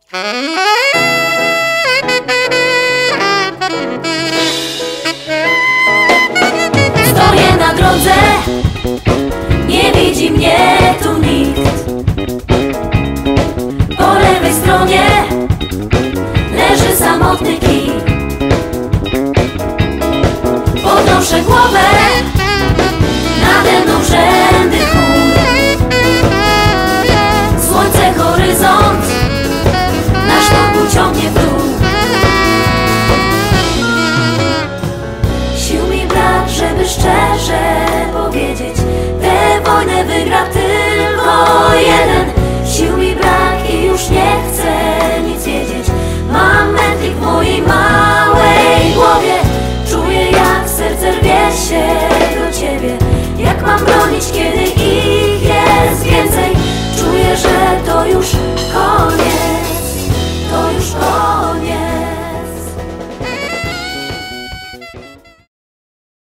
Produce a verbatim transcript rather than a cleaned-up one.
Stoję na drodze, nie widzi mnie tu nikt. Po lewej stronie leży samotny kij. Podnoszę głowę, nade mną rzędy chmur. Słońce, horyzont, nasz pokój ciągnie w dół. Sił mi brak, żeby szczerze powiedzieć, tę wojnę wygra tylko jeden. Sił mi brak i już nie chcę nic wiedzieć. Mam mętlik w mojej małej głowie. Czuję, jak serce rwie się do ciebie. Jak mam bronić, kiedy ich jest więcej? Czuję, że to już